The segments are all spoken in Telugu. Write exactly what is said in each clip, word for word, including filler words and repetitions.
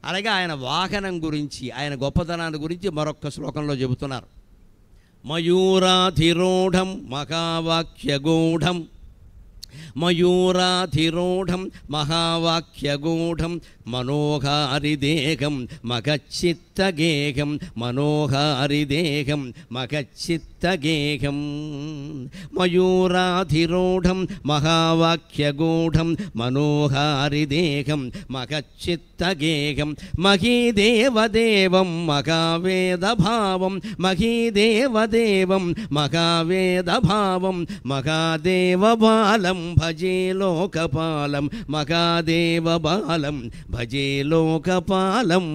అలాగే ఆయన వాహనం గురించి, ఆయన గొప్పతనాన్ని గురించి మరొక్క శ్లోకంలో చెబుతున్నారు. మయూరాధిరూఢం మహావాక్యగూఢం, మయూరాధిరూఢం మహావాక్యగూఢం మనోహారిదేహం మగచ్చిత్తగేహం, మనోహారిదేహం మగచ్చిత్తగేహం. మయూరాధిరూఢం మహావాక్యగూఢం మనోహారిదేహం మగచ్చిత్తగేహం, మహీదేవదేవం మహావేదభావం, మహీదేవదేవం మహావేదభావం, మహాదేవబాలం భజే లోకపాలం, మహాదేవబాలం భజే లోకపాలం.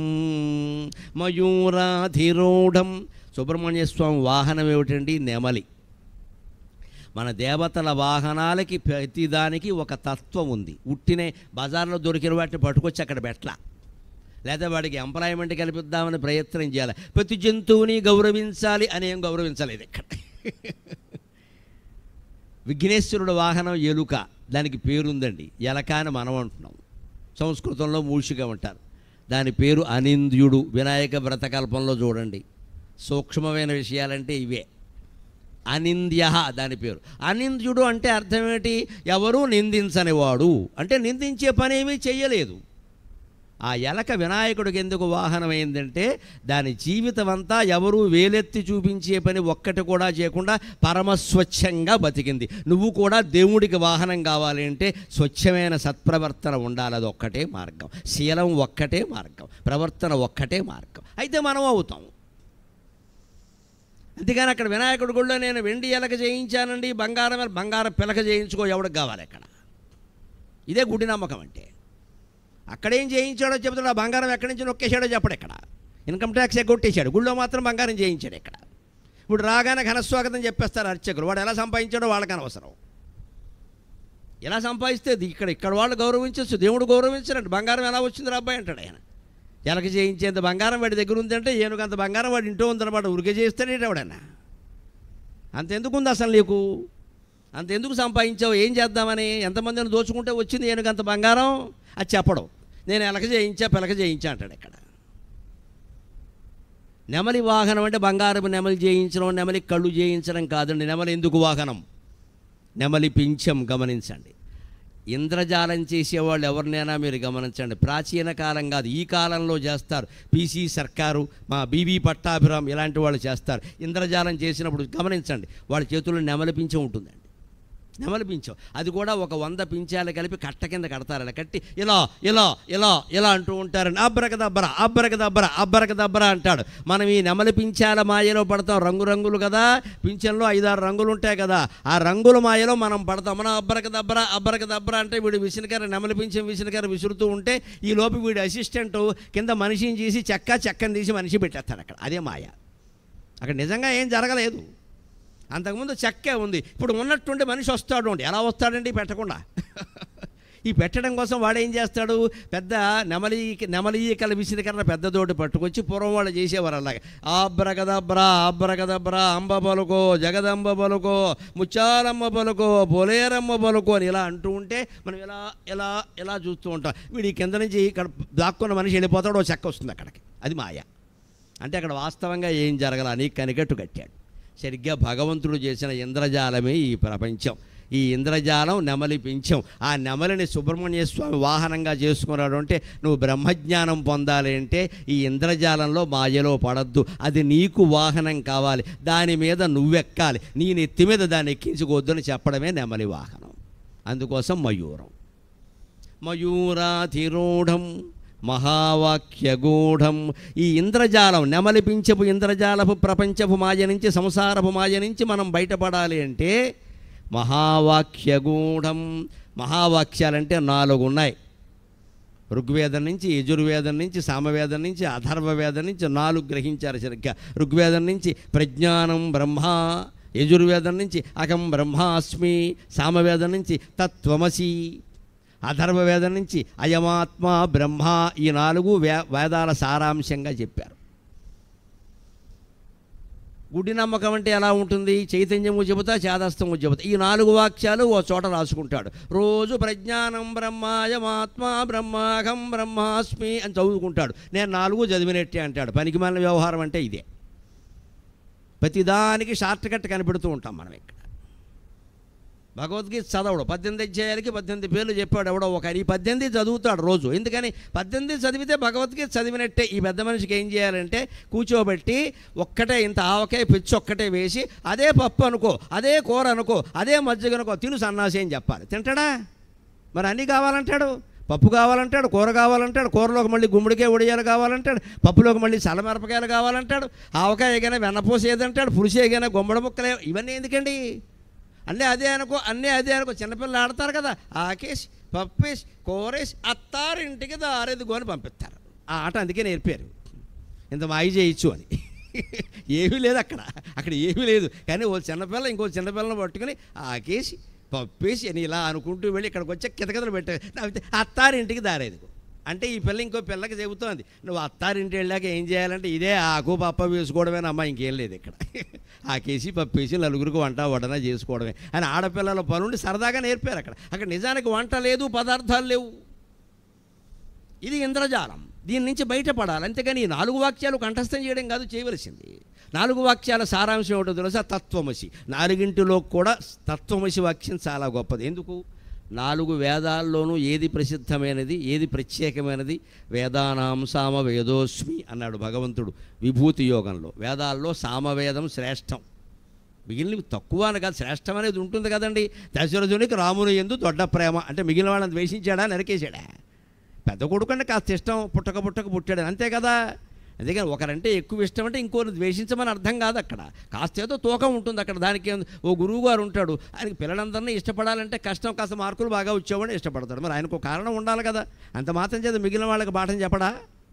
మయూరాధిరూఢం. సుబ్రహ్మణ్య స్వామి వాహనం ఏమిటండి? నెమలి. మన దేవతల వాహనాలకి ప్రతిదానికి ఒక తత్వం ఉంది. ఉట్టినే బజార్లో దొరికిన వాటిని పట్టుకొచ్చి అక్కడ పెట్టలా, లేదా వాడికి ఎంప్లాయ్మెంట్ కల్పిద్దామని ప్రయత్నం చేయాలి. ప్రతి జంతువుని గౌరవించాలి అనేం గౌరవించలేదు ఇక్కడ. విఘ్నేశ్వరుడు వాహనం ఎలుక, దానికి పేరుందండి. ఎలక అని మనం అంటున్నాం, సంస్కృతంలో మూషిగా ఉంటారు. దాని పేరు అనింద్యుడు. వినాయక వ్రతకల్పంలో చూడండి, సూక్ష్మమైన విషయాలంటే ఇవే. అనింద్య దాని పేరు. అనింద్యుడు అంటే అర్థం ఏంటి? ఎవరూ నిందించనివాడు, అంటే నిందించే పని ఏమీ చెయ్యలేదు. ఆ ఎలక వినాయకుడికి ఎందుకు వాహనమైందంటే దాని జీవితం అంతా ఎవరూ వేలెత్తి చూపించే పని ఒక్కటి కూడా చేయకుండా పరమస్వచ్ఛంగా బతికింది. నువ్వు కూడా దేవుడికి వాహనం కావాలి అంటే స్వచ్ఛమైన సత్ప్రవర్తన ఉండాలి. అది ఒక్కటే మార్గం. శీలం ఒక్కటే మార్గం, ప్రవర్తన ఒక్కటే మార్గం. అయితే మనం అవుతాం. అంతేగాని అక్కడ వినాయకుడి గుళ్ళో నేను వెండి ఎలక చేయించానండి, బంగారం బంగారం పిలక చేయించుకో, ఎవడికి కావాలి అక్కడ? ఇదే గుడి నమ్మకం అంటే. అక్కడేం చేయించాడో చెబుతాడు, ఆ బంగారం ఎక్కడి నుంచి నొక్కేశాడో చెప్పడు. ఇక్కడ ఇన్కమ్ ట్యాక్స్ ఎగ్గొట్టేశాడు, గుళ్ళో మాత్రం బంగారం చేయించాడు. ఇక్కడ ఇప్పుడు రాగానే ఘనస్వాగతం చెప్పేస్తారు అర్చకులు. వాడు ఎలా సంపాదించాడో వాళ్ళకి అనవసరం. ఎలా సంపాదిస్తే ఇక్కడ ఇక్కడ వాళ్ళు గౌరవించవచ్చు, దేవుడు గౌరవించరండి. బంగారం ఎలా వచ్చింది రా అబ్బాయి అంటాడు ఆయన. ఎలక చేయించేంత బంగారం వాడి దగ్గర ఉందంటే ఏనుగంత బంగారం వాడి ఇంట్లో ఉందన్నమాట. ఉరికే చేస్తాడే ఎవడన్నా. అంతెందుకుంది అసలు నీకు? అంతెందుకు సంపాదించావు? ఏం చేద్దామని? ఎంతమందిని దోచుకుంటే వచ్చింది ఏనుగంత బంగారం? అది చెప్పడం. నేను ఎలక చేయించా పిలక చేయించా అంటాడు ఇక్కడ. నెమలి వాహనం అంటే బంగారం నెమలి చేయించడం, నెమలి కళ్ళు చేయించడం కాదండి. నెమలి ఎందుకు వాహనం? నెమలి పింఛం. గమనించండి, ఇంద్రజాలం చేసేవాళ్ళు ఎవరినైనా మీరు గమనించండి. ప్రాచీన కాలం కాదు, ఈ కాలంలో చేస్తారు. పీసీ సర్కారు, మా బీవీ పట్టాభిరామ్ ఇలాంటి వాళ్ళు చేస్తారు. ఇంద్రజాలం చేసినప్పుడు గమనించండి, వాళ్ళ చేతుల్లో నెమలి పింఛం ఉంటుందండి. నెమలి పింఛం అది కూడా ఒక వంద పింఛాలు కలిపి కట్ట కింద కడతారు. అలా కట్టి ఇలా ఇలా ఇలా ఇలా అంటూ ఉంటారండి. అబ్బరకదబ్బరా అబ్బరకదబ్బరా అబ్బరకదబ్బరా అంటాడు. మనం ఈ నెమలి పింఛాల మాయలో పడతాం. రంగురంగులు కదా, పింఛంలో ఐదారు రంగులు ఉంటాయి కదా, ఆ రంగుల మాయలో మనం పడతాం. మనం అబ్బరకదబ్బరా అబ్బరకదబ్బరా అంటే వీడు విసినకర నెమలి పింఛం విసినకర విసురుతూ ఉంటే ఈ లోపు వీడి అసిస్టెంట్ కింద మనిషిని చేసి చెక్క చెక్కని తీసి మనిషి పెట్టేస్తాడు అక్కడ. అదే మాయ. అక్కడ నిజంగా ఏం జరగలేదు. అంతకుముందు చెక్కే ఉంది, ఇప్పుడు ఉన్నట్టుండి మనిషి వస్తాడు అండి. ఎలా వస్తాడండి? పెట్టకుండా. ఈ పెట్టడం కోసం వాడు ఏం చేస్తాడు? పెద్ద నెమలి నెమలీకల విసిరికరణ పెద్దతోటి పట్టుకొచ్చి పూర్వం వాళ్ళు చేసేవారు అలాగే. ఆబ్రగదబ్రా ఆబ్రగదబ్రా అంబ పలుకో జగదంబ పలుకో ముచ్చాలమ్మ పలుకో పోలేరమ్మ పలుకో అని ఇలా అంటూ ఉంటే మనం ఇలా ఇలా ఇలా చూస్తూ ఉంటాం. వీడి కింద నుంచి ఇక్కడ దాక్కున్న మనిషి వెళ్ళిపోతాడు, చెక్క వస్తుంది అక్కడికి. అది మాయ. అంటే అక్కడ వాస్తవంగా ఏం జరగల అని కనికట్టు కట్టాడు. సరిగ్గా భగవంతుడు చేసిన ఇంద్రజాలమే ఈ ప్రపంచం. ఈ ఇంద్రజాలం నెమలి పింఛం. ఆ నెమలిని సుబ్రహ్మణ్య స్వామి వాహనంగా చేసుకున్నాడు. అంటే నువ్వు బ్రహ్మజ్ఞానం పొందాలి అంటే ఈ ఇంద్రజాలంలో మాయలో పడద్దు. అది నీకు వాహనం కావాలి, దాని మీద నువ్వెక్కాలి. నీ నెత్తి మీద దాన్ని ఎక్కించుకోవద్దని చెప్పడమే నెమలి వాహనం. అందుకోసం మయూరం. మయూరాధిరూఢం మహావాక్యగూఢం. ఈ ఇంద్రజాలం నెమలి పింఛపు ఇంద్రజాలపు ప్రపంచపు మాయ నుంచి, సంసారపు మాయ నుంచి మనం బయటపడాలి అంటే మహావాక్యగూఢం. మహావాక్యాలంటే నాలుగు ఉన్నాయి. ఋగ్వేదం నుంచి, యజుర్వేదం నుంచి, సామవేదం నుంచి, అథర్వవేదం నుంచి నాలుగు గ్రహించారు సరిగ్గా. ఋగ్వేదం నుంచి ప్రజ్ఞానం బ్రహ్మ, యజుర్వేదం నుంచి అహం బ్రహ్మాస్మి, సామవేదం నుంచి తత్వమసి, అథర్వవేదం నుంచి అయమాత్మ బ్రహ్మ. ఈ నాలుగు వే వేదాల సారాంశంగా చెప్పారు. గుడ్డి నమ్మకం అంటే ఎలా ఉంటుంది? చైతన్యము చెబుతా, చేదస్తము చెబుతా, ఈ నాలుగు వాక్యాలు ఓ చోట రాసుకుంటాడు. రోజు ప్రజ్ఞానం బ్రహ్మాయమాత్మా బ్రహ్మాహం బ్రహ్మాస్మి అని చదువుకుంటాడు. నేను నాలుగు చదివినట్టే అంటాడు. పనికిమాలిన వ్యవహారం అంటే ఇదే. ప్రతిదానికి షార్ట్ కట్ కనిపెడుతూ ఉంటాం మనం ఇక్కడ. భగవద్గీత చదవడు, పద్దెనిమిది అధ్యాయాలకి పద్దెనిమిది పేర్లు చెప్పాడు ఎవడో ఒక. ఈ పద్దెనిమిది చదువుతాడు రోజు. ఎందుకని? పద్దెనిమిది చదివితే భగవద్గీత చదివినట్టే. ఈ పెద్ద మనిషికి ఏం చేయాలంటే కూర్చోబెట్టి ఒక్కటే ఇంత ఆవకాయ పిచ్చి ఒక్కటే వేసి, అదే పప్పు అనుకో, అదే కూర అనుకో, అదే మజ్జిగ అనుకో, తిను సన్నాసి అని చెప్పాలి. తింటాడా? మరి అన్నీ కావాలంటాడు. పప్పు కావాలంటాడు, కూర కావాలంటాడు, కూరలోకి మళ్ళీ గుమ్మడికాయ ఉడియాలు కావాలంటాడు, పప్పులోకి మళ్ళీ చల్లమిరపకాయలు కావాలంటాడు, ఆవకాయ ఏదైనా వెన్నపూస ఏదంటాడు, పులుసు ఏదైనా గుమ్మడి ముక్కలే. ఇవన్నీ ఎందుకండి? అన్నీ అదే అనుకో, అన్నీ అదే అనుకో. చిన్నపిల్లలు ఆడతారు కదా, ఆకేసి పప్పేసి కూరేసి అత్తారింటికి దారెదుగో అని పంపిస్తారు. ఆ ఆట అందుకే నేర్పారు, ఇంత మాయి చేయొచ్చు అని. ఏమీ లేదు అక్కడ, అక్కడ ఏమీ లేదు. కానీ ఓ చిన్నపిల్ల ఇంకో చిన్నపిల్లని పట్టుకుని ఆకేసి పప్పేసి అని ఇలా అనుకుంటూ వెళ్ళి ఇక్కడికి వచ్చే కితకితలు పెట్టారు. అత్తారింటికి దారేదుగో అంటే ఈ పిల్ల ఇంకో పిల్లకి చెబుతోంది, నువ్వు అత్తారింటి వెళ్ళాక ఏం చేయాలంటే ఇదే ఆకు పప్ప వేసుకోవడమేనమ్మా, ఇంకేం లేదు ఇక్కడ. ఆకేసి పప్పేసి నలుగురికి వంట వడన చేసుకోవడమే అని ఆడపిల్లల పనుండి సరదాగా నేర్పారు అక్కడ. అక్కడ నిజానికి వంట లేదు, పదార్థాలు లేవు. ఇది ఇంద్రజాలం. దీని నుంచి బయటపడాలి. అంతేగాని ఈ నాలుగు వాక్యాలు కంఠస్థం చేయడం కాదు చేయవలసింది. నాలుగు వాక్యాల సారాంశం ఏమిటో తెలుసా? తత్వమసి. నాలుగింటిలో కూడా తత్వమసి వాక్యం చాలా గొప్పది. ఎందుకు? నాలుగు వేదాల్లోనూ ఏది ప్రసిద్ధమైనది, ఏది ప్రత్యేకమైనది? వేదానాం సామవేదోస్మి అన్నాడు భగవంతుడు విభూతి యోగంలో. వేదాల్లో సామవేదం శ్రేష్టం, మిగిలినవి తక్కువ అని కాదు, శ్రేష్టం అనేది ఉంటుంది కదండి. దశరథునికి రాముని యందు దొడ్డ ప్రేమ అంటే మిగిలిన వాళ్ళని ద్వేషించాడా, నరికేశాడా? పెద్ద కొడుకంటే కాస్త ఇష్టం, పుట్టక పుట్టక పుట్టాడు, అంతే కదా. అందుకని ఒకరంటే ఎక్కువ ఇష్టం అంటే ఇంకోరు ద్వేషించమని అర్థం కాదు. అక్కడ కాస్త ఏదో తూకం ఉంటుంది అక్కడ. దానికి ఓ గురువు గారు ఉంటాడు, ఆయనకి పిల్లలందరినీ ఇష్టపడాలంటే కష్టం, కాస్త మార్కులు బాగా వచ్చేవాడిని ఇష్టపడతాడు. మరి ఆయనకు కారణం ఉండాలి కదా. అంత మాత్రం చేత మిగిలిన వాళ్ళకి పాఠం చెప్పడా?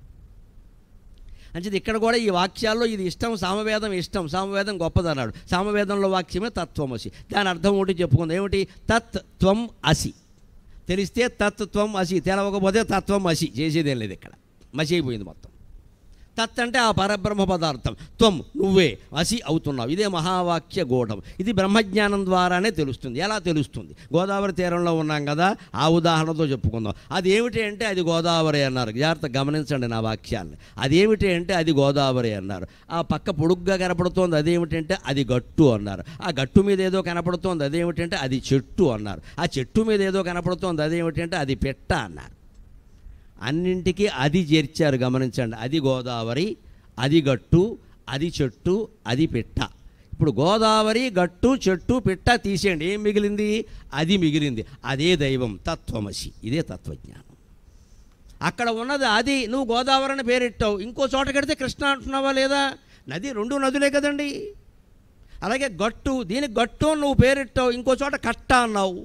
అంచేది ఇక్కడ కూడా ఈ వాక్యాల్లో ఇది ఇష్టం, సామవేదం ఇష్టం, సామవేదం గొప్పదన్నాడు. సామవేదంలో వాక్యమే తత్వమసి. దాని అర్థం ఒకటి చెప్పుకుందాం. ఏమిటి? తత్ త్వం అసి. తెలిస్తే తత్ త్వం అసి, తెలవకపోతే తత్వం అసి. చేసేదేం లేదు ఇక్కడ, మసి అయిపోయింది మొత్తం. తత్ అంటే ఆ పరబ్రహ్మ పదార్థం, త్వం నువ్వే, అసి అవుతున్నావు. ఇదే మహావాక్య గూఢం. ఇది బ్రహ్మజ్ఞానం ద్వారానే తెలుస్తుంది. ఎలా తెలుస్తుంది? గోదావరి తీరంలో ఉన్నాం కదా, ఆ ఉదాహరణతో చెప్పుకుందాం. అది ఏమిటి అంటే అది గోదావరి అన్నారు. జాగ్రత్త గమనించండి నా వాక్యాన్ని. అదేమిటి అంటే అది గోదావరి అన్నారు. ఆ పక్క పొడుగ్గా కనపడుతోంది అదేమిటంటే అది గట్టు అన్నారు. ఆ గట్టు మీద ఏదో కనపడుతోంది అదేమిటంటే అది చెట్టు అన్నారు. ఆ చెట్టు మీద ఏదో కనపడుతోంది అదేమిటంటే అది పెట్ట అన్నారు. అన్నింటికీ అది చేర్చారు. గమనించండి. అది గోదావరి, అది గట్టు, అది చెట్టు, అది పిట్ట. ఇప్పుడు గోదావరి, గట్టు, చెట్టు, పిట్ట తీసేయండి, ఏం మిగిలింది? అది మిగిలింది. అదే దైవం, తత్వమసి. ఇదే తత్వజ్ఞానం. అక్కడ ఉన్నది అది. నువ్వు గోదావరి అని పేరెట్టావు, ఇంకో చోట కడితే కృష్ణ అంటున్నావా లేదా? నది రెండు నదులే కదండి. అలాగే గట్టు, దీనికి గట్టు నువ్వు పేరెట్టావు, ఇంకో చోట కట్ట అన్నావు.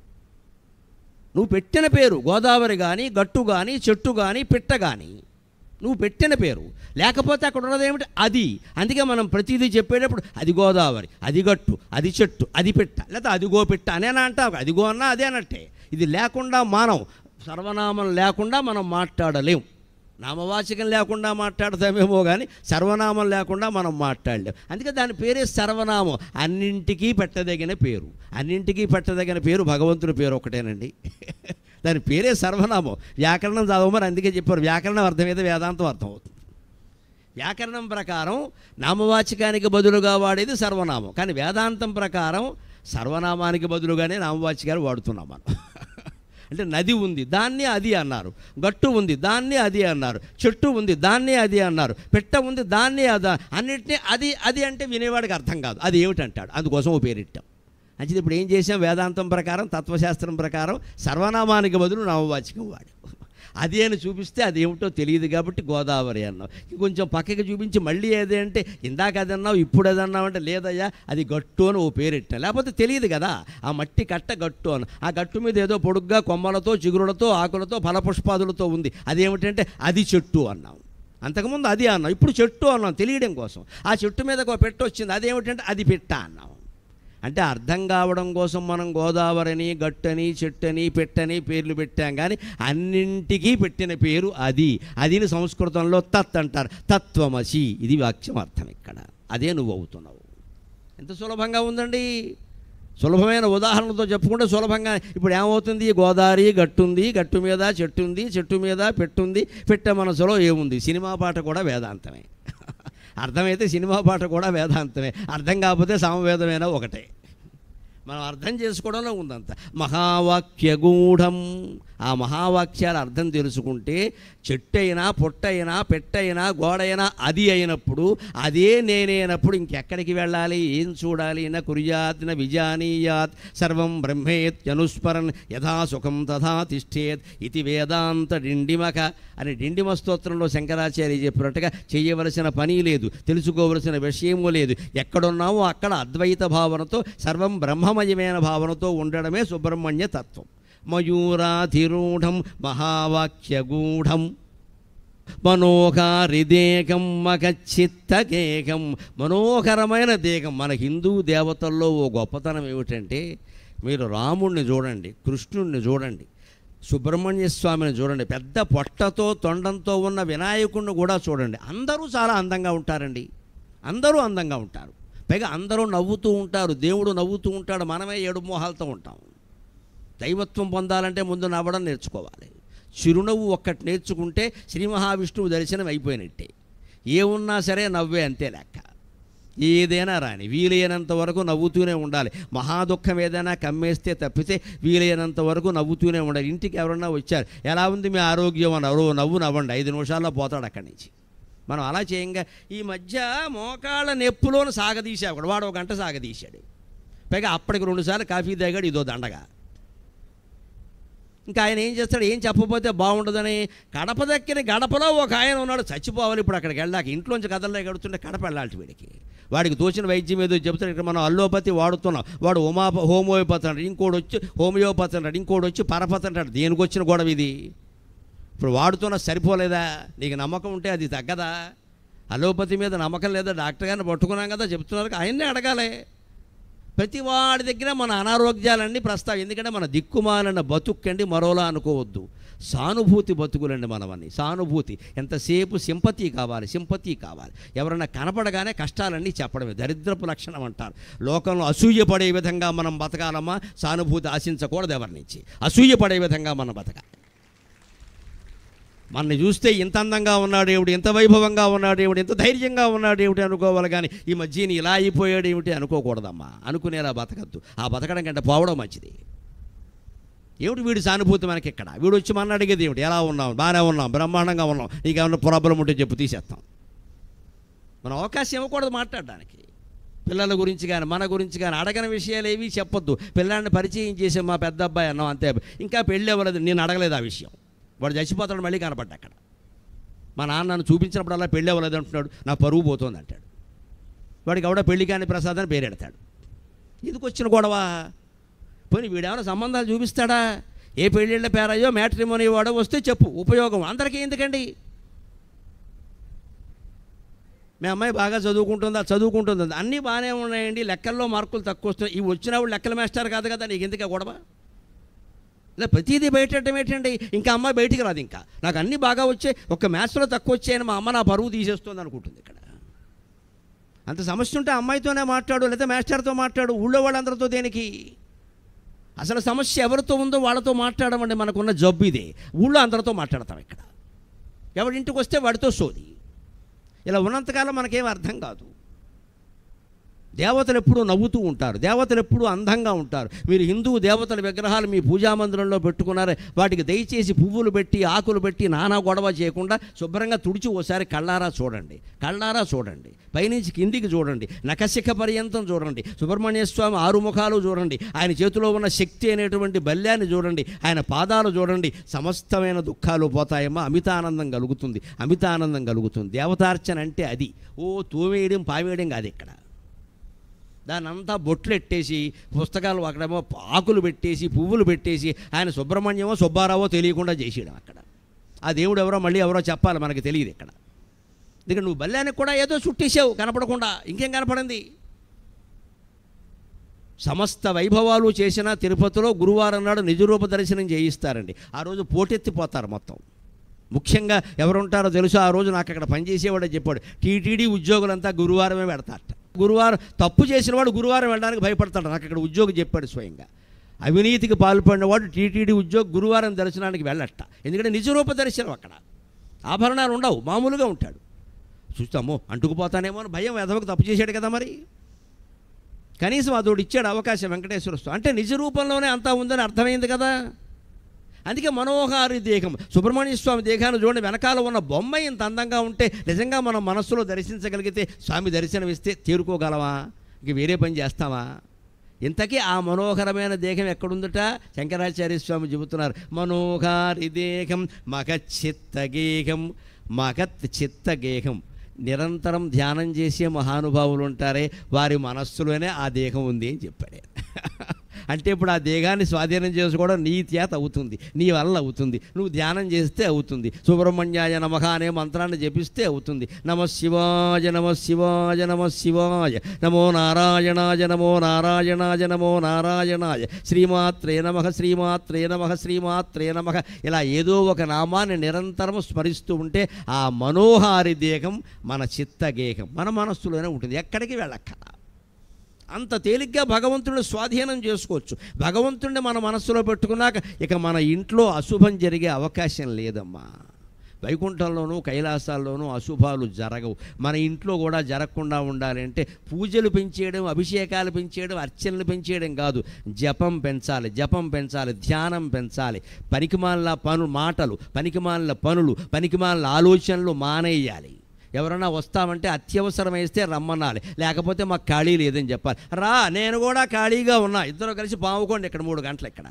నువ్వు పెట్టిన పేరు గోదావరి కానీ, గట్టు కానీ, చెట్టు కానీ, పిట్ట కానీ నువ్వు పెట్టిన పేరు. లేకపోతే అక్కడ ఉన్నది ఏమిటి? అది. అందుకే మనం ప్రతిదీ చెప్పేటప్పుడు అది గోదావరి, అది గట్టు, అది చెట్టు, అది పిట్ట, లేకపోతే అదిగో పిట్ట అనేనా అంటావు. అదిగో అన్నా అదే అన్నట్టే. ఇది లేకుండా మానవం, సర్వనామం లేకుండా మనం మాట్లాడలేం. నామవాచకం లేకుండా మాట్లాడతామేమో కానీ సర్వనామం లేకుండా మనం మాట్లాడలేం. అందుకే దాని పేరే సర్వనామం. అన్నింటికీ పెట్టదగిన పేరు. అన్నింటికీ పెట్టదగిన పేరు భగవంతుడి పేరు ఒకటేనండి. దాని పేరే సర్వనామం. వ్యాకరణం చదవమని అందుకే చెప్పారు. వ్యాకరణం అర్థమైతే వేదాంతం అర్థమవుతుంది. వ్యాకరణం ప్రకారం నామవాచకానికి బదులుగా వాడేది సర్వనామం, కానీ వేదాంతం ప్రకారం సర్వనామానికి బదులుగానే నామవాచకాలు వాడుతున్నాం మనం. అంటే నది ఉంది, దాన్ని అది అన్నారు. గట్టు ఉంది, దాన్ని అది అన్నారు. చెట్టు ఉంది, దాన్ని అది అన్నారు. పెట్ట ఉంది, దాన్ని అది. అన్నింటినీ అది అది అంటే వినేవాడికి అర్థం కాదు. అది ఏమిటంటాడు. అందుకోసం ఓ పేరిట్టాం. అంటే ఇప్పుడు ఏం చేసాం? వేదాంతం ప్రకారం, తత్వశాస్త్రం ప్రకారం సర్వనామానికి బదులు నామవాచకం వాడు. అది అని చూపిస్తే అది ఏమిటో తెలియదు కాబట్టి గోదావరి అన్నావు. కొంచెం పక్కకి చూపించి మళ్ళీ ఏదే అంటే ఇందాక అది అన్నావు, ఇప్పుడు అది అన్నావు అంటే లేదయ్యా అది గట్టు అని ఓ పేరెట్టా. లేకపోతే తెలియదు కదా. ఆ మట్టి కట్ట గట్టు అని. ఆ గట్టు మీద ఏదో పొడుగ్గా కొమ్మలతో, చిగురులతో, ఆకులతో, ఫలపుష్పాదులతో ఉంది. అదేమిటంటే అది చెట్టు అన్నాం. అంతకుముందు అది అన్నాం, ఇప్పుడు చెట్టు అన్నాం తెలియడం కోసం. ఆ చెట్టు మీద ఒక పెట్ట వచ్చింది, అదేమిటంటే అది పెట్ట అన్నాం. అంటే అర్థం కావడం కోసం మనం గోదావరిని, గట్టని, చెట్టని, పెట్టని పేర్లు పెట్టాం. కానీ అన్నింటికీ పెట్టిన పేరు అది. అదిని సంస్కృతంలో తత్ అంటారు. తత్వమసి. ఇది వాక్యం అర్థం ఇక్కడ. అదే నువ్వు అవుతున్నావు. ఎంత సులభంగా ఉందండి. సులభమైన ఉదాహరణతో చెప్పుకుంటే సులభంగా ఇప్పుడు ఏమవుతుంది, గోదావరి గట్టుంది, గట్టు మీద చెట్టు ఉంది, చెట్టు మీద పెట్టుంది, పెట్టే మనసులో ఏముంది, సినిమా పాట కూడా వేదాంతమే. అర్థమైతే సినిమా పాట కూడా వేదాంతమే, అర్థం కాకపోతే సామవేదమైనా ఒకటే. మనం అర్థం చేసుకోవడంలో ఉందంత. మహావాక్యగూఢం, ఆ మహావాక్యాల అర్థం తెలుసుకుంటే చెట్టైనా పొట్టైనా పెట్టైనా గోడైనా అది అయినప్పుడు అదే నేనైనప్పుడు ఇంకెక్కడికి వెళ్ళాలి, ఏం చూడాలి? న కుర్యాత్ న విజానీయాత్ సర్వం బ్రహ్మేత్యనుస్మరన్ యథా సుఖం తథా తిష్టేత్ ఇది వేదాంత డిండిమక అని డిండిమ స్తోత్రంలో శంకరాచార్య చెప్పినట్టుగా చేయవలసిన పని లేదు, తెలుసుకోవలసిన విషయము లేదు. ఎక్కడున్నామో అక్కడ అద్వైత భావనతో సర్వం బ్రహ్మమయమైన భావనతో ఉండడమే సుబ్రహ్మణ్య తత్వం. మయూరాధిరూఢం మహావాక్యగూఢం మనోహారిదేకం మగచిత్తకేకం. మనోహరమైన దేకం. మన హిందూ దేవతల్లో ఓ గొప్పతనం ఏమిటంటే, మీరు రాముణ్ణి చూడండి, కృష్ణుణ్ణి చూడండి, సుబ్రహ్మణ్య స్వామిని చూడండి, పెద్ద పొట్టతో తొండంతో ఉన్న వినాయకుడిని కూడా చూడండి, అందరూ చాలా అందంగా ఉంటారండి. అందరూ అందంగా ఉంటారు, పైగా అందరూ నవ్వుతూ ఉంటారు. దేవుడు నవ్వుతూ ఉంటాడు, మనమే ఏడు మోహాలతో ఉంటాం. దైవత్వం పొందాలంటే ముందు నవ్వడం నేర్చుకోవాలి. చిరునవ్వు ఒక్కటి నేర్చుకుంటే శ్రీ మహావిష్ణువు దర్శనం అయిపోయినట్టే. ఏమున్నా సరే నవ్వే, అంతే లెక్క. ఏదైనా రాని వీలైనంత వరకు నవ్వుతూనే ఉండాలి. మహాదుఖం ఏదైనా కమ్మేస్తే తప్పితే వీలైనంత వరకు నవ్వుతూనే ఉండాలి. ఇంటికి ఎవరన్నా వచ్చారు, ఎలా ఉంది మీ ఆరోగ్యం అన్నారు, నవ్వు నవ్వండి, ఐదు నిమిషాల్లో పోతాడు అక్కడి నుంచి. మనం అలా చేయంగా ఈ మధ్య మోకాళ్ళ నొప్పులోని సాగదీశాడు ఒకడు, వాడు ఒక గంట సాగదీశాడు, పైగా అప్పటికి రెండుసార్లు కాఫీ తాగాడు, ఇదో దండగా. ఇంకా ఆయన ఏం చేస్తాడు, ఏం చెప్పకపోతే బాగుండదని కడప దక్కిన గడపలో ఒక ఆయన ఉన్నాడు, చచ్చిపోవాలి ఇప్పుడు అక్కడికి వెళ్ళాక. ఇంట్లోంచి కథల్లో గడుతుంటే కడప వెళ్ళాలి వీడికి. వాడికి తోచిన వైద్యం ఏదో చెబుతాడు. ఇక్కడ మనం అల్లోపతి వాడుతున్నాం, వాడు ఉమా హోమియోపతి అంటాడు, ఇంకోటి వచ్చి హోమియోపతి అంటాడు, ఇంకోటి వచ్చి పరపతి అంటాడు. దేనికి వచ్చిన గొడవ ఇది? ఇప్పుడు వాడుతున్నా సరిపోలేదా? నీకు నమ్మకం ఉంటే అది తగ్గదా? అలోపతి మీద నమ్మకం లేదా? డాక్టర్ గారిని పట్టుకున్నాం కదా చెప్తున్నారు, ఆయన్నే అడగాలి. ప్రతి వాడి దగ్గర మన అనారోగ్యాలన్నీ ప్రస్తావం. ఎందుకంటే మన దిక్కుమాలన్న బతుక్కండి, మరోలా అనుకోవద్దు. సానుభూతి బతుకులండి మనవన్నీ. సానుభూతి, ఎంతసేపు సింపతి కావాలి, సింపతి కావాలి. ఎవరైనా కనపడగానే కష్టాలన్నీ చెప్పడమే దరిద్రపు లక్షణం అంటారు. లోకంలో అసూయపడే విధంగా మనం బతకాలమ్మా, సానుభూతి ఆశించకూడదు ఎవరి నుంచి. అసూయపడే విధంగా మనం బతకాలి. మనని చూస్తే ఇంత అందంగా ఉన్నాడు ఏమిటి, ఇంత వైభవంగా ఉన్నాడు ఏమిటి, ఇంత ధైర్యంగా ఉన్నాడు ఏమిటి అనుకోవాలి, కానీ ఈ మధ్యని ఇలా అయిపోయాడు ఏమిటి అనుకోకూడదమ్మా. అనుకునేలా బతకద్దు. ఆ బతకడం కంటే పోవడం మంచిది. ఏమిటి వీడి సానుభూతి మనకి ఇక్కడ? వీడు వచ్చి మన అడిగేది ఏమిటి, ఎలా ఉన్నాం, బాగానే ఉన్నాం, బ్రహ్మాండంగా ఉన్నాం, నీకు ఏమన్నా ప్రాబ్లం ఉంటే చెప్పు తీసేస్తాం. మనం అవకాశం ఇవ్వకూడదు మాట్లాడడానికి. పిల్లల గురించి కానీ మన గురించి కానీ అడగని విషయాలు ఏవి చెప్పొద్దు. పిల్లాడిని పరిచయం చేసే మా పెద్ద అబ్బాయి అన్నాం, అంతే. ఇంకా పెళ్ళి అవ్వలేదు, నేను అడగలేదు ఆ విషయం. వాడు చచ్చిపోతాడు, మళ్ళీ కనపడ్డా అక్కడ. మా నాన్న నన్ను చూపించినప్పుడల్లా పెళ్ళి అవ్వలేదు అంటున్నాడు, నా పరువు పోతుంది అంటాడు. వాడికి ఎవడో పెళ్లి కాని ప్రసాద్ అని పేరెడతాడు. ఎందుకు వచ్చిన గొడవ? పోనీ వీడేమైనా సంబంధాలు చూపిస్తాడా? ఏ పెళ్ళిళ్ళ పేరయ్యో మ్యాట్రిమోనీ వాడో వస్తే చెప్పు, ఉపయోగం. అందరికీ ఎందుకండి? మీ అమ్మాయి బాగా చదువుకుంటుందా? చదువుకుంటుందా? అన్నీ బాగానే ఉన్నాయండి, లెక్కల్లో మార్కులు తక్కువ వస్తున్నాయి. ఇవి వచ్చినప్పుడు లెక్కల మాస్టర్ కాదు కదా, నీకు ఎందుకు గొడవ? ఇలా ప్రతిదీ బయటడం ఏంటండి? ఇంకా అమ్మాయి బయటికి రాదు. ఇంకా నాకు అన్నీ బాగా వచ్చాయి, ఒక్క మ్యాథ్స్లో తక్కువ వచ్చాయని మా అమ్మ నా పరువు తీసేస్తుంది అనుకుంటుంది. ఇక్కడ అంత సమస్య ఉంటే అమ్మాయితోనే మాట్లాడు, లేదా మాస్టర్తో మాట్లాడు, ఊళ్ళో వాళ్ళందరితో దేనికి? అసలు సమస్య ఎవరితో ఉందో వాళ్ళతో మాట్లాడమండి. మనకున్న జబ్బు ఇదే. ఊళ్ళో అందరితో మాట్లాడతాం. ఇక్కడ ఎవరింటికి వస్తే వాడితో సోది. ఇలా ఉన్నంతకాలం మనకేం అర్థం కాదు. దేవతలు ఎప్పుడూ నవ్వుతూ ఉంటారు, దేవతలు ఎప్పుడూ అందంగా ఉంటారు. మీరు హిందూ దేవతల విగ్రహాలు మీ పూజామందిరంలో పెట్టుకున్నారే, వాటికి దయచేసి పువ్వులు పెట్టి ఆకులు పెట్టి నానా గొడవ చేయకుండా శుభ్రంగా తుడిచి ఓసారి కళ్ళారా చూడండి, కళ్ళారా చూడండి, పైనుంచి కిందికి చూడండి, నఖశిఖ పర్యంతం చూడండి, సుబ్రహ్మణ్య స్వామి ఆరు ముఖాలు చూడండి, ఆయన చేతిలో ఉన్న శక్తి అనేటువంటి బల్యాన్ని చూడండి, ఆయన పాదాలు చూడండి. సమస్తమైన దుఃఖాలు పోతాయమ్మా, అమితానందం కలుగుతుంది, అమితానందం కలుగుతుంది. దేవతార్చన అంటే అది. ఓ తోమేయడం పావేయడం కాదు. ఇక్కడ దాన్ని అంతా బొట్లు ఎట్టేసి పుస్తకాలు అక్కడేమో ఆకులు పెట్టేసి పువ్వులు పెట్టేసి ఆయన సుబ్రహ్మణ్యమో సుబ్బారావో తెలియకుండా చేసేయడం. అక్కడ ఆ దేవుడు ఎవరో మళ్ళీ ఎవరో చెప్పాలి, మనకి తెలియదు. ఇక్కడ ఇక్కడ నువ్వు బల్యానికి కూడా ఏదో చుట్టేసావు కనపడకుండా, ఇంకేం కనపడింది? సమస్త వైభవాలు చేసిన తిరుపతిలో గురువారం నాడు నిజరూప దర్శనం చేయిస్తారండి. ఆ రోజు పోటెత్తిపోతారు మొత్తం. ముఖ్యంగా ఎవరుంటారో తెలుసు, ఆ రోజు నాకు అక్కడ పనిచేసేవాడే చెప్పాడు, టీటీడీ ఉద్యోగులంతా గురువారమే పెడతారట. గురువారం తప్పు చేసిన వాడు గురువారం వెళ్ళడానికి భయపడతాడు. నాకు అక్కడ ఉద్యోగి చెప్పాడు స్వయంగా. అవినీతికి పాల్పడినవాడు టీటీడీ ఉద్యోగి గురువారం దర్శనానికి వెళ్ళట. ఎందుకంటే నిజరూప దర్శనం, అక్కడ ఆభరణాలు ఉండవు, మామూలుగా ఉంటాడు. చూస్తామో అంటుకుపోతానేమో అని భయం, ఎదవకు తప్పు చేశాడు కదా, మరి కనీసం అదోడు ఇచ్చాడు అవకాశం వెంకటేశ్వర స్వామి. అంటే నిజ రూపంలోనే అంతా ఉందని అర్థమైంది కదా. అందుకే మనోహారి దేహం, సుబ్రహ్మణ్య స్వామి దేహాన్ని చూడండి, వెనకాల ఉన్న బొమ్మ ఇంత అందంగా ఉంటే నిజంగా మనం మనస్సులో దర్శించగలిగితే, స్వామి దర్శనం ఇస్తే తేరుకోగలవా? ఇంక వేరే పని చేస్తావా? ఇంతకీ ఆ మనోహరమైన దేహం ఎక్కడుందట? శంకరాచార్య స్వామి చెబుతున్నారు, మనోహారి దేహం మగచిత్తగేహం. మగత్ చిత్తగేహం, నిరంతరం ధ్యానం చేసే మహానుభావులు ఉంటారే, వారి మనస్సులోనే ఆ దేహం ఉంది అని చెప్పాడు. అంటే ఇప్పుడు ఆ దేహాన్ని స్వాధీనం చేసుకోవడం నీ చేత అవుతుంది, నీ వల్ల అవుతుంది, నువ్వు ధ్యానం చేస్తే అవుతుంది. సుబ్రహ్మణ్యాయ నమః అనే మంత్రాన్ని జపిస్తే అవుతుంది. నమ శివాయ నమ శివాయ నమ శివాయ, నమో నారాయణాయ నమో నారాయణాయ నమో నారాయణాయ, శ్రీమాత్రే నమః శ్రీమాత్రే నమః శ్రీమాత్రే నమః, ఇలా ఏదో ఒక నామాన్ని నిరంతరం స్మరిస్తూ ఉంటే ఆ మనోహారి దేహం మన చిత్తగేహం మన మనస్సులోనే ఉంటుంది, ఎక్కడికి వెళ్ళక్కల. అంత తేలిగ్గా భగవంతుడిని స్వాధీనం చేసుకోవచ్చు. భగవంతుడిని మన మనస్సులో పెట్టుకున్నాక ఇక మన ఇంట్లో అశుభం జరిగే అవకాశం లేదమ్మా. వైకుంఠంలోనూ కైలాసాల్లోనూ అశుభాలు జరగవు. మన ఇంట్లో కూడా జరగకుండా ఉండాలి అంటే పూజలు పెంచేయడం, అభిషేకాలు పెంచేయడం, అర్చనలు పెంచేయడం కాదు, జపం పెంచాలి, జపం పెంచాలి, ధ్యానం పెంచాలి. పనికిమాలిన పనులు మాటలు, పనికిమాలిన పనులు, పనికిమాలిన ఆలోచనలు మానేయాలి. ఎవరైనా వస్తామంటే అత్యవసరం వేస్తే రమ్మనాలి, లేకపోతే మాకు ఖాళీ లేదని చెప్పాలి. రా, నేను కూడా ఖాళీగా ఉన్నా, ఇద్దరు కలిసి పావుకోండి ఇక్కడ మూడు గంటలు. ఇక్కడ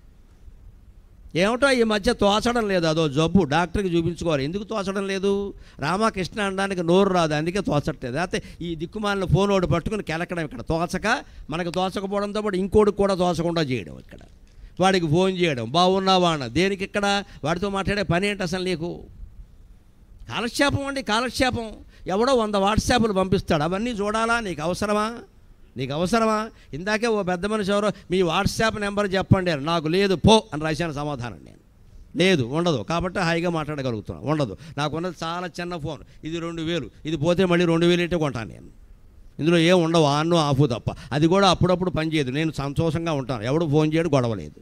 ఏమిటో ఈ మధ్య తోచడం లేదు, అదో జబ్బు, డాక్టర్కి చూపించుకోవాలి. ఎందుకు తోచడం లేదు? రామకృష్ణ అనడానికి నోరు రాదు, అందుకే తోచట్లేదు. అయితే ఈ దిక్కుమాలిన ఫోన్ ఒకటి పట్టుకుని కెలకడం, ఇక్కడ తోచక మనకు తోచకపోవడంతో పాటు ఇంకోటికి కూడా తోచకుండా చేయడం, ఇక్కడ వాడికి ఫోన్ చేయడం, బాగున్నావా అన్న, దేనికి ఇక్కడ వాడితో మాట్లాడే పని ఏంటి అసలు నీకు? కాలక్షేపం అండి, కాలక్షేపం. ఎవడో వంద వాట్సాప్లు పంపిస్తాడు, అవన్నీ చూడాలా? నీకు అవసరమా? నీకు అవసరమా? ఇందాకే ఓ పెద్ద మనిషి ఎవరో మీ వాట్సాప్ నెంబర్ చెప్పండి అని, నాకు లేదు పో అని రాశాను సమాధానం. నేను లేదు, ఉండదు, కాబట్టి హాయిగా మాట్లాడగలుగుతున్నాను. ఉండదు, నాకున్నది చాలా చిన్న ఫోన్, ఇది రెండు వేలు, ఇది పోతే మళ్ళీ రెండు వేలు ఇంటే కొంటాను నేను. ఇందులో ఏం ఉండవు, ఆన్ను ఆఫు తప్ప. అది కూడా అప్పుడప్పుడు పనిచేయదు, నేను సంతోషంగా ఉంటాను, ఎవడు ఫోన్ చేయడు, గొడవలేదు.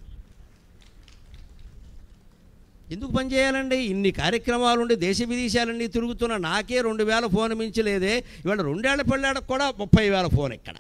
ఎందుకు పని చేయాలండి? ఇన్ని కార్యక్రమాలుండి దేశ విదేశాలన్నీ తిరుగుతున్న నాకే రెండు వేల ఫోన్ మించి లేదే. ఇవాళ రెండేళ్ల పెళ్ళాడకు కూడా ముప్పై వేల ఫోన్ ఇక్కడ.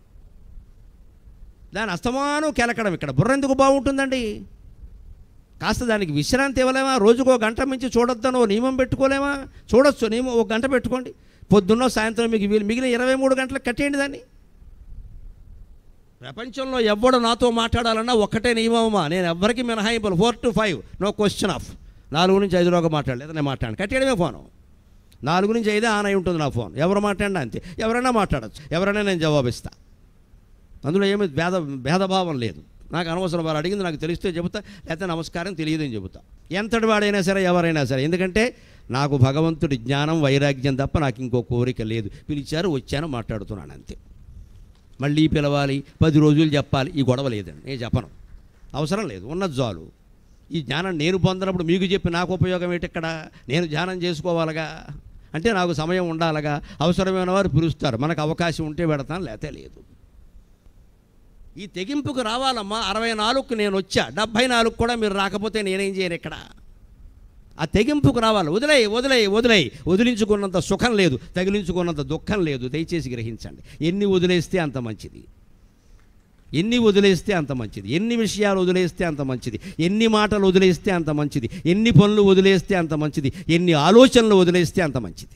దాని అస్తమానం కెలకడం, ఇక్కడ బుర్ర ఎందుకు బాగుంటుందండి? కాస్త దానికి విశ్రాంతి ఇవ్వలేమా? రోజుకో గంట మించి చూడొద్దనో నియమం పెట్టుకోలేమా? చూడొచ్చు, నియమం ఒక గంట పెట్టుకోండి, పొద్దున్నో సాయంత్రం మీకు మిగిలిన ఇరవై మూడు గంటలకు కట్టేయండి దాన్ని. ప్రపంచంలో ఎవడు నాతో మాట్లాడాలన్నా ఒక్కటే నియమమా, నేను ఎవరికి మినహాయింపులు, four to five no question of. నాలుగు నుంచి ఐదులోగా మాట్లాడలేదు, నేను మాట్లాడాను, కట్టేయడమే ఫోను. నాలుగు నుంచి ఐదే ఆన్ అయి ఉంటుంది నా ఫోన్, ఎవరు మాట్లాడినా అంతే, ఎవరైనా మాట్లాడచ్చు, ఎవరైనా నేను జవాబిస్తా. అందులో ఏమి భేద భేదభావం లేదు. నాకు అనవసరం, వారు అడిగింది నాకు తెలిస్తే చెబుతా, లేకపోతే నమస్కారం తెలియదని చెబుతా, ఎంతటి వాడైనా సరే, ఎవరైనా సరే. ఎందుకంటే నాకు భగవంతుడి జ్ఞానం వైరాగ్యం తప్ప నాకు ఇంకో కోరిక లేదు. పిలిచారు, వచ్చాను, మాట్లాడుతున్నాను అంతే. మళ్ళీ పిలవాలి, పది రోజులు చెప్పాలి, ఈ గొడవ లేదండి, నేను చెప్పను, అవసరం లేదు, ఉన్నది చాలు. ఈ జ్ఞానం నేను పొందినప్పుడు మీకు చెప్పి నాకు ఉపయోగం ఏంటి? ఇక్కడ నేను ధ్యానం చేసుకోవాలగా, అంటే నాకు సమయం ఉండాలగా. అవసరమైన వారు పిలుస్తారు, మనకు అవకాశం ఉంటే పెడతాను, లేకపోతే లేదు. ఈ తెగింపుకు రావాలమ్మా. అరవై నాలుగుకు నేను వచ్చా, డెబ్భై నాలుగు కూడా మీరు రాకపోతే నేనేం చేయను ఇక్కడ. ఆ తెగింపుకు రావాలి. వదిలేయి వదిలేయి వదిలేయి వదిలించుకున్నంత సుఖం లేదు, తగిలించుకున్నంత దుఃఖం లేదు. దయచేసి గ్రహించండి. ఎన్ని వదిలేస్తే అంత మంచిది, ఎన్ని వదిలేస్తే అంత మంచిది, ఎన్ని విషయాలు వదిలేస్తే అంత మంచిది, ఎన్ని మాటలు వదిలేస్తే అంత మంచిది, ఎన్ని పనులు వదిలేస్తే అంత మంచిది, ఎన్ని ఆలోచనలు వదిలేస్తే అంత మంచిది.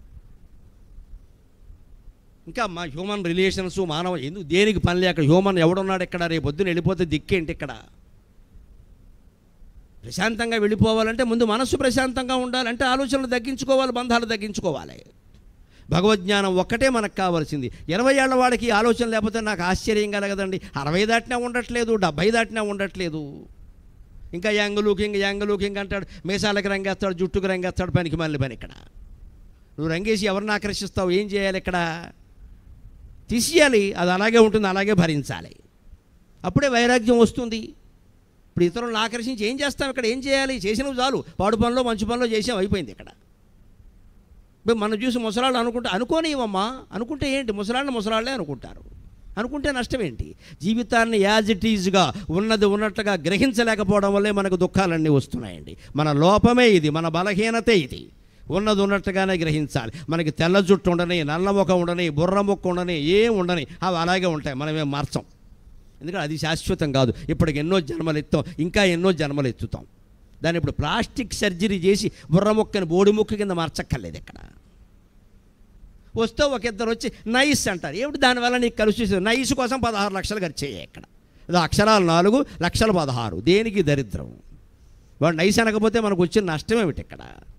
ఇంకా మా హ్యూమన్ రిలేషన్స్, మానవ ఎందుకు దేనికి పని లేక హ్యూమన్ ఎవడున్నాడు ఇక్కడ? రేపు పొద్దున వెళ్ళిపోతే దిక్కేంటి ఇక్కడ? ప్రశాంతంగా వెళ్ళిపోవాలంటే ముందు మనస్సు ప్రశాంతంగా ఉండాలంటే ఆలోచనలు తగ్గించుకోవాలి, బంధాలు తగ్గించుకోవాలి. భగవద్జ్ఞానం ఒక్కటే మనకు కావాల్సింది. ఇరవై ఏళ్ల వాడికి ఆలోచన లేకపోతే నాకు ఆశ్చర్యం కలగదండి. అరవై దాటినా ఉండట్లేదు, డెబ్బై దాటినా ఉండట్లేదు. ఇంకా యంగ్ లుకింగ్ యంగ్ లుకింగ్ అంటాడు, మీసాలకు రంగేస్తాడు, జుట్టుకు రంగేస్తాడు, పనికి మళ్ళీ పని. ఇక్కడ నువ్వు రంగేసి ఎవరిని ఆకర్షిస్తావు? ఏం చేయాలి? ఇక్కడ తీసేయాలి. అది అలాగే ఉంటుంది, అలాగే భరించాలి. అప్పుడే వైరాగ్యం వస్తుంది. ఇప్పుడు ఇతరులను ఆకర్షించి ఏం చేస్తాం? ఇక్కడ ఏం చేయాలి? చేసినవి చాలు. పాడు పనిలో మంచి పనిలో చేసాం, అయిపోయింది. ఇక్కడ ఇప్పుడు మనం చూసి ముసలాళ్ళు అనుకుంటే అనుకోనివమ్మా, అనుకుంటే ఏంటి? ముసలాళ్ళని ముసలాళ్ళే అనుకుంటారు. అనుకుంటే నష్టం ఏంటి? జీవితాన్ని యాజ్ ఇట్ ఈజ్గా ఉన్నది ఉన్నట్టుగా గ్రహించలేకపోవడం వల్లే మనకు దుఃఖాలన్నీ వస్తున్నాయండి. మన లోపమే ఇది, మన బలహీనతే ఇది. ఉన్నది ఉన్నట్టుగానే గ్రహించాలి. మనకి తెల్ల జుట్టు ఉండని, నల్ల ముఖం ఉండని, బుర్ర ముక్క ఉండని, ఏం ఉండని, అవి అలాగే ఉంటాయి. మనమేం మార్చం. ఎందుకంటే అది శాశ్వతం కాదు. ఇప్పటికి ఎన్నో జన్మలు ఎత్తాం, ఇంకా ఎన్నో జన్మలు ఎత్తుతాం. దాన్ని ఇప్పుడు ప్లాస్టిక్ సర్జరీ చేసి బుర్ర ముక్కని బోడి ముక్క కింద మార్చక్కర్లేదు. ఇక్కడ వస్తే ఒక ఇద్దరు వచ్చి నైస్ అంటారు. ఏమిటి దానివల్ల నీకు కలిసి నైస్ కోసం పదహారు లక్షలు ఖర్చు అయ్యాయి. ఇక్కడ ఇది అక్షరాలు నాలుగు లక్షలు పదహారు, దేనికి దరిద్రం? వాడు నైస్ అనకపోతే మనకు వచ్చిన నష్టం ఏమిటి? ఇక్కడ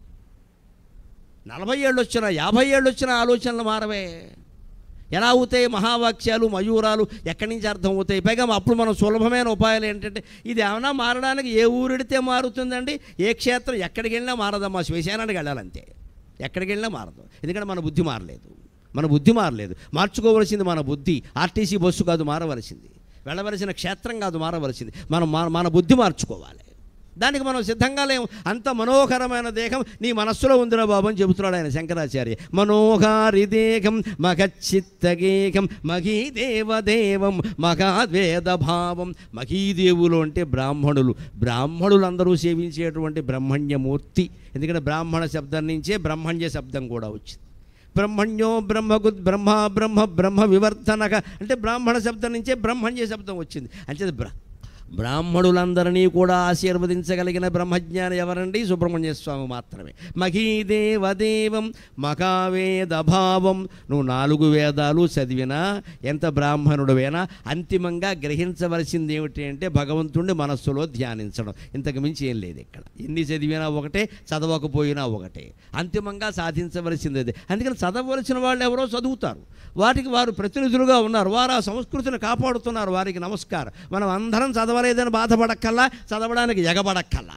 నలభై ఏళ్ళు వచ్చినా యాభై ఏళ్ళు వచ్చినా ఆలోచనలు మారవే. ఎలా అవుతాయి? మహావాక్యాలు మయూరాలు ఎక్కడి నుంచి అర్థం అవుతాయి? పైగా అప్పుడు మనం సులభమైన ఉపాయాలు ఏంటంటే, ఇది ఏమైనా మారడానికి ఏ ఊరిడితే మారుతుందండి? ఏ క్షేత్రం ఎక్కడికి వెళ్ళినా మారదమ్మా, శ్మశానానికి వెళ్ళాలంతే. ఎక్కడికి వెళ్ళినా మారదు. ఎందుకంటే మన బుద్ధి మారలేదు. మన బుద్ధి మారలేదు. మార్చుకోవలసింది మన బుద్ధి. ఆర్టీసీ బస్సు కాదు మారవలసింది, వెళ్ళవలసిన క్షేత్రం కాదు మారవలసింది. మనం మన బుద్ధి మార్చుకోవాలి. దానికి మనం సిద్ధంగా లేము. అంత మనోహరమైన దేహం నీ మనస్సులో ఉందిరా బాబు అని చెబుతున్నాడు ఆయన శంకరాచార్య. మనోహారి దేహం మగచిత్తగేహం మహీదేవదేవం మగాద్వేద భావం. మహీదేవులు అంటే బ్రాహ్మణులు. బ్రాహ్మణులందరూ సేవించేటువంటి బ్రహ్మణ్యమూర్తి. ఎందుకంటే బ్రాహ్మణ శబ్దం నుంచే బ్రహ్మణ్య శబ్దం కూడా వచ్చింది. బ్రహ్మణ్యో బ్రహ్మగుద్ బ్రహ్మ బ్రహ్మ బ్రహ్మ వివర్తనక అంటే బ్రాహ్మణ శబ్దం నుంచే బ్రహ్మణ్య శబ్దం వచ్చింది. అంటే బ్ర బ్రాహ్మణులందరినీ కూడా ఆశీర్వదించగలిగిన బ్రహ్మజ్ఞాని ఎవరండి? సుబ్రహ్మణ్య స్వామి మాత్రమే. మహీదేవదేవం మహావేదభావం. నువ్వు నాలుగు వేదాలు చదివినా, ఎంత బ్రాహ్మణుడువైనా అంతిమంగా గ్రహించవలసింది ఏమిటి అంటే భగవంతుడిని మనస్సులో ధ్యానించడం. ఇంతకు మించి ఏం లేదు. ఇక్కడ ఎన్ని చదివినా ఒకటే, చదవకపోయినా ఒకటే. అంతిమంగా సాధించవలసింది అది. అందుకని చదవలసిన వాళ్ళు ఎవరో చదువుతారు, వాటికి వారు ప్రతినిధులుగా ఉన్నారు, వారు ఆ సంస్కృతిని కాపాడుతున్నారు, వారికి నమస్కారం. మనం అందరం చదవలేదని బాధపడక్కల్లా, చదవడానికి ఎగబడక్కల్లా.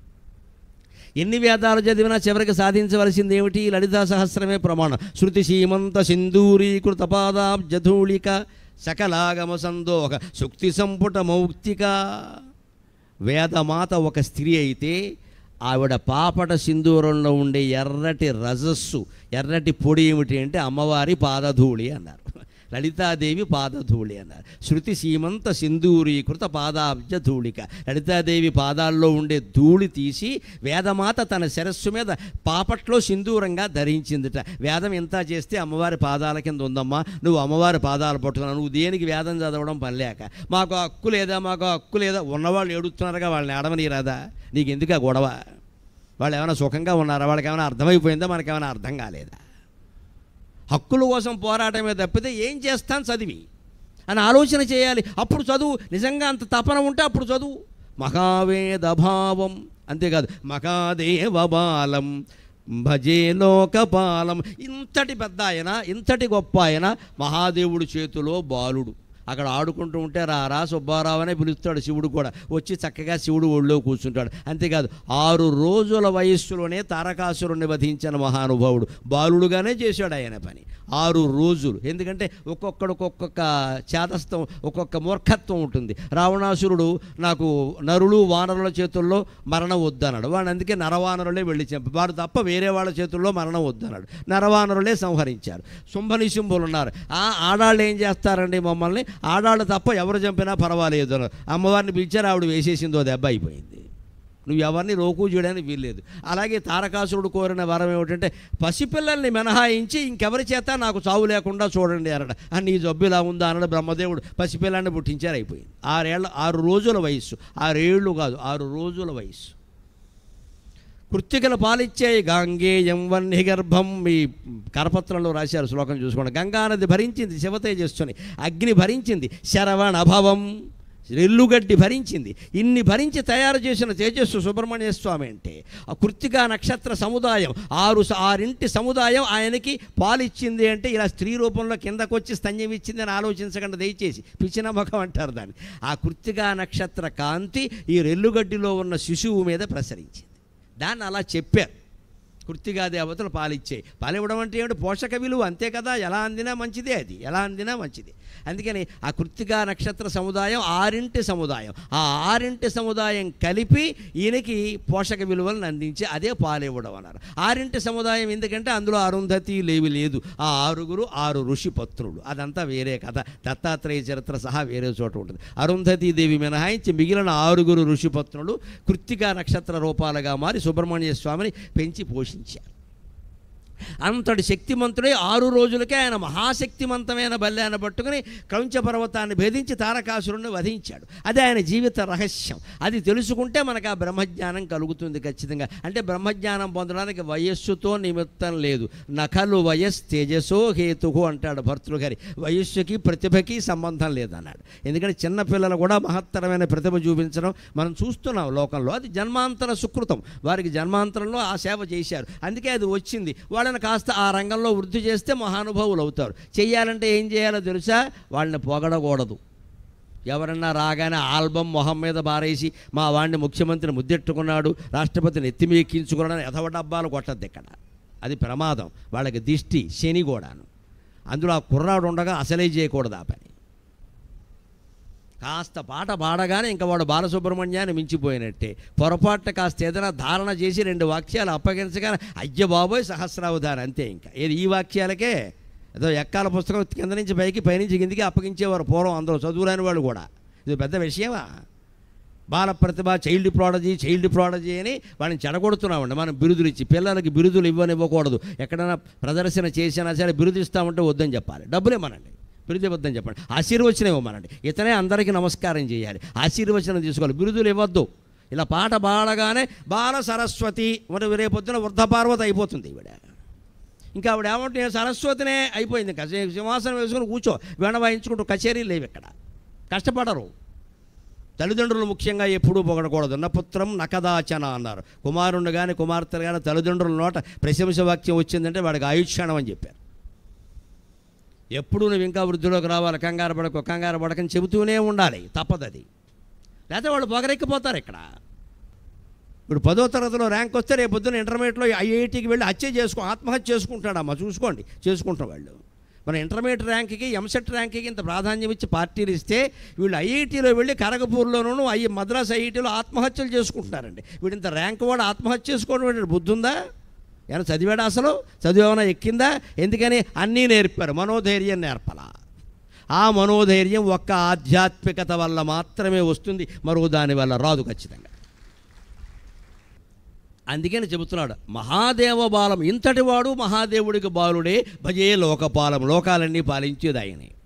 ఎన్ని వేదాలు చదివినా చివరికి సాధించవలసింది ఏమిటి? లలితా సహస్రమే ప్రమాణం. శృతి సీమంత సింధూరీకృత పాదాబ్జధూళిక సకలాగమ సందోహ సుక్తి సంపుట మౌక్తిక. వేదమాత ఒక స్త్రీ అయితే ఆవిడ పాపట సింధూరంలో ఉండే ఎర్రటి రజస్సు, ఎర్రటి పొడి ఏమిటి అంటే అమ్మవారి పాదధూళి అన్నారు. లలితాదేవి పాదధూళి అన్నారు. శృతి సీమంత సింధూరీకృత పాదాబ్జ ధూళిక. లలితాదేవి పాదాల్లో ఉండే ధూళి తీసి వేదమాత తన శిరస్సు మీద పాపట్లో సింధూరంగా ధరించిందిట. వేదం ఎంత చేస్తే అమ్మవారి పాదాల కింద ఉందమ్మా, నువ్వు అమ్మవారి పాదాలు పట్టుకున్నావు, నువ్వు దేనికి వేదం చదవడం పనిలేక? మాకు హక్కు లేదా, మాకు హక్కు లేదా? ఉన్నవాళ్ళు ఏడుస్తున్నారుగా, వాళ్ళని ఏడవని రాదా? నీకు ఎందుకు ఆ గొడవ? వాళ్ళు ఏమైనా సుఖంగా ఉన్నారా? వాళ్ళకి ఏమైనా అర్థమైపోయిందా? మనకేమైనా అర్థం కాలేదా? హక్కుల కోసం పోరాటమే తప్పితే ఏం చేస్తాను చదివి అని ఆలోచన చేయాలి. అప్పుడు చదువు. నిజంగా అంత తపన ఉంటే అప్పుడు చదువు. మహావేదభావం. అంతేకాదు మహాదేవ బాలం భజే లోకపాలం. ఇంతటి పెద్ద ఆయన, ఇంతటి గొప్ప ఆయన మహాదేవుడి చేతిలో బాలుడు. అక్కడ ఆడుకుంటూ ఉంటే రారా సుబ్బారావు అనే పిలుస్తాడు శివుడు కూడా. వచ్చి చక్కగా శివుడు ఒళ్ళో కూర్చుంటాడు. అంతేకాదు ఆరు రోజుల వయస్సులోనే తారకాసురుణ్ణి వధించిన మహానుభావుడు. బాలుడుగానే చేశాడు ఆయన పని. ఆరు రోజులు. ఎందుకంటే ఒక్కొక్కడికి ఒక్కొక్క చేతస్థం, ఒక్కొక్క మూర్ఖత్వం ఉంటుంది. రావణాసురుడు నాకు నరులు వానరుల చేతుల్లో మరణం వద్దన్నాడు. వాడు అందుకే నరవానరులే వెళ్ళి చంపి, వాడు తప్ప వేరే వాళ్ళ చేతుల్లో మరణం వద్దన్నాడు. నరవానరులే సంహరించారు. శుంభనిశుంభులు ఉన్నారు. ఆ ఆడాళ్ళు ఏం చేస్తారండి మమ్మల్ని? ఆడాళ్ళు తప్ప ఎవరు చంపినా పర్వాలేదు అన్నారు. అమ్మవారిని పిలిచారు, ఆవిడ వేసేసిందో దెబ్బ అయిపోయింది. నువ్వు ఎవరిని రోకు చేయడానికి వీల్లేదు. అలాగే తారకాసురుడు కోరిన వరం ఏమిటంటే పసిపిల్లల్ని మినహాయించి ఇంకెవరి చేత నాకు చావు లేకుండా చూడండి అన్నాడు. అని నీ జబ్బు ఇలా ఉందా అన్నాడు బ్రహ్మదేవుడు. పసిపిల్లాన్ని పుట్టించారు, అయిపోయింది. ఆరేళ్ళ ఆరు రోజుల వయస్సు. ఆరేళ్ళు కాదు, ఆరు రోజుల వయస్సు. కృత్తికలు పాలిచ్చాయి గాంగేయం వన్హి గర్భం. మీ కరపత్రంలో రాశారు, శ్లోకం చూసుకోండి. గంగానది భరించింది శివతేజస్సుని, అగ్ని భరించింది శరవణభవం, రెల్లుగడ్డి భరించింది. ఇన్ని భరించి తయారు చేసిన తేజస్సు సుబ్రహ్మణ్య స్వామి అంటే. ఆ కృత్తికా నక్షత్ర సముదాయం, ఆరు ఆరింటి సముదాయం ఆయనకి పాలిచ్చింది అంటే ఇలా స్త్రీ రూపంలో కిందకు వచ్చి స్తన్యం ఇచ్చింది అని ఆలోచించకుండా దయచేసి, పిచ్చిన ముఖం అంటారు దాన్ని. ఆ కృత్తికా నక్షత్ర కాంతి ఈ రెల్లుగడ్డిలో ఉన్న శిశువు మీద ప్రసరించింది. దాన్ని అలా చెప్పారు. కృత్తిగా దేవతలు పాలిచ్చాయి. పాలివ్వడం అంటే ఏమిటి? పోషక విలువ అంతే కదా. ఎలా అందినా మంచిదే, అది ఎలా అందినా మంచిది. అందుకని ఆ కృత్తికా నక్షత్ర సముదాయం ఆరింటి సముదాయం. ఆ ఆరింటి సముదాయం కలిపి ఈయనకి పోషక విలువలను అందించి అదే పాలివ్వడం అన్నారు. ఆరింటి సముదాయం ఎందుకంటే అందులో అరుంధతి లేవి లేదు. ఆ ఆరుగురు ఆరు ఋషి పత్రులు, అదంతా వేరే కథ. దత్తాత్రేయ చరిత్ర సహా వేరే చోట ఉంటుంది. అరుంధతీదేవి మినహాయించి మిగిలిన ఆరుగురు ఋషిపత్నులు కృత్తికా నక్షత్ర రూపాలుగా మారి సుబ్రహ్మణ్య స్వామిని పెంచి పోషించారు. అంతటి శక్తిమంతుడే ఆరు రోజులకే ఆయన మహాశక్తిమంతమైన బల్లాన్ని పట్టుకుని క్రౌంచ పర్వతాన్ని భేదించి తారకాసురుణ్ణి వధించాడు. అది ఆయన జీవిత రహస్యం. అది తెలుసుకుంటే మనకు ఆ బ్రహ్మజ్ఞానం కలుగుతుంది ఖచ్చితంగా. అంటే బ్రహ్మజ్ఞానం పొందడానికి వయస్సుతో నిమిత్తం లేదు. నఖలు వయస్ తేజసో హేతుహు అంటాడు భర్తృ గారి. వయస్సుకి ప్రతిభకి సంబంధం లేదన్నాడు. ఎందుకంటే చిన్నపిల్లలు కూడా మహత్తరమైన ప్రతిభ చూపించడం మనం చూస్తున్నాం లోకంలో. అది జన్మాంతర సుకృతం. వారికి జన్మాంతరంలో ఆ సేవ చేశారు, అందుకే అది వచ్చింది. వాళ్ళని కాస్త ఆ రంగంలో వృద్ధి చేస్తే మహానుభావులు అవుతారు. చెయ్యాలంటే ఏం చేయాలో తెలుసా? వాళ్ళని పొగడకూడదు. ఎవరన్నా రాగానే ఆల్బమ్ మొహం మీద బారేసి మా వాడిని ముఖ్యమంత్రిని ముద్దెట్టుకున్నాడు, రాష్ట్రపతిని ఎత్తిమి ఎక్కించుకున్నాడని ఎదవ డబ్బాలు కొట్టద్దు ఇక్కడ. అది ప్రమాదం. వాళ్ళకి దిష్టి శని కూడాను. అందులో ఆ కుర్రాడు ఉండగా అసలే చేయకూడదు ఆ పని. కాస్త పాట పాడగానే ఇంకా వాడు బాలసుబ్రహ్మణ్యాన్ని మించిపోయినట్టే. పొరపాటున కాస్త ఏదైనా ధారణ చేసి రెండు వాక్యాలు అప్పగించగానే అయ్య బాబోయ్ సహస్రావధానం అంతే. ఇంకా ఏది ఈ వాక్యాలకే ఏదో ఎక్కాల పుస్తకం కింద నుంచి పైకి పైనుంచి కిందికి అప్పగించేవారు పూర్వం. అందరూ చదువురాని వాళ్ళు కూడా. ఇది పెద్ద విషయమా? బాల ప్రతిభ, చైల్డ్ ప్రాడజీ, చైల్డ్ ప్రాడజీ అని వాళ్ళని చెడగొడుతున్నామండి మనం బిరుదులు ఇచ్చి. పిల్లలకి బిరుదులు ఇవ్వనివ్వకూడదు. ఎక్కడైనా ప్రదర్శన చేసినా సరే బిరుదు ఇస్తామంటే వద్దని చెప్పాలి. డబ్బులు ఇవ్వనండి, బిరుదు ఇవ్వద్దని చెప్పండి. ఆశీర్వచనం ఇవ్వమనండి. ఇతనే అందరికీ నమస్కారం చేయాలి, ఆశీర్వచనం తీసుకోవాలి, బిరుదులు ఇవ్వద్దు. ఇలా పాట పాడగానే బాల సరస్వతి, మరి రేపొద్దున వృద్ధ పార్వతి అయిపోతుంది ఈవిడ. ఇంకా ఆవిడ ఏమంటే నేను సరస్వతినే అయిపోయింది. ఇంకా సింహాసనం వేసుకుని కూర్చో, వీణ వాయించుకుంటూ కచేరీలు లేవు ఇక్కడ. కష్టపడరు. తల్లిదండ్రులు ముఖ్యంగా ఎప్పుడూ పొగడకూడదు. నపుత్రం నకదాచన అన్నారు. కుమారుణ్ణి కానీ కుమార్తెలు కానీ తల్లిదండ్రుల నోట ప్రశంస వాక్యం వచ్చిందంటే వాడికి ఆయుష్యాణం అని చెప్పారు. ఎప్పుడు నువ్వు ఇంకా వృద్ధిలోకి రావాలి, కంగారు పడకు కంగారు పడకని చెబుతూనే ఉండాలి, తప్పదది. లేకపోతే వాళ్ళు పొగరెక్కిపోతారు ఇక్కడ. ఇప్పుడు పదో తరగతిలో ర్యాంక్ వస్తే రేపు పొద్దున్న ఇంటర్మీడియట్లో ఐఐటీకి వెళ్ళి హత్య చేసుకో ఆత్మహత్య చేసుకుంటాడమ్మా. చూసుకోండి, చేసుకుంటాం వాళ్ళు. మన ఇంటర్మీడియట్ ర్యాంక్కి ఎంసెట్ ర్యాంక్కి ఇంత ప్రాధాన్యం ఇచ్చి పార్టీలు ఇస్తే వీళ్ళు ఐఐటీలో వెళ్ళి ఖరగపూర్లోనూ ఐ మద్రాస్ ఐఐటీలో ఆత్మహత్యలు చేసుకుంటున్నారండి. వీడు ఇంత ర్యాంక్ వాడు ఆత్మహత్య చేసుకోవడం బుద్ధి ఉందా? ఏమైనా చదివాడు? అసలు చదువు ఏమైనా ఎక్కిందా? ఎందుకని అన్నీ నేర్పారు, మనోధైర్యం నేర్పలా. ఆ మనోధైర్యం ఒక్క ఆధ్యాత్మికత వల్ల మాత్రమే వస్తుంది, మరో దాని వల్ల రాదు ఖచ్చితంగా. అందుకని చెబుతున్నాడు మహాదేవ బాలం. ఇంతటి వాడు మహాదేవుడికి బాలుడే, భజే లోకపాలం, లోకాలన్నీ పాలించేది ఆయనే.